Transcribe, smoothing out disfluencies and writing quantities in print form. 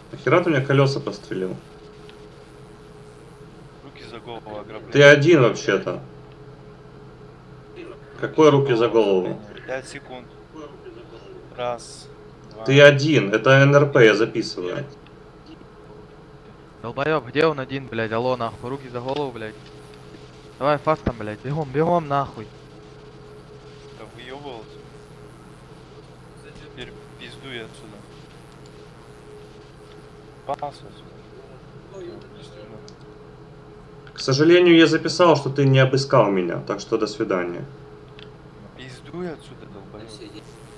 Нахера ты у меня колеса пострелил? Руки за голову ограбление. Ты один вообще-то. Какой руки за голову? 5 секунд. Раз, два. Ты один. Это НРП, я записываю. Долбоёб, где он один, блядь? Алло, нахуй, руки за голову, блядь. Давай фастом, блядь, бегом, бегом, нахуй. Да выебывался. Теперь пиздуй отсюда. Пас отсюда. К сожалению, я записал, что ты не обыскал меня, так что до свидания. Пиздуй отсюда, долбоёб.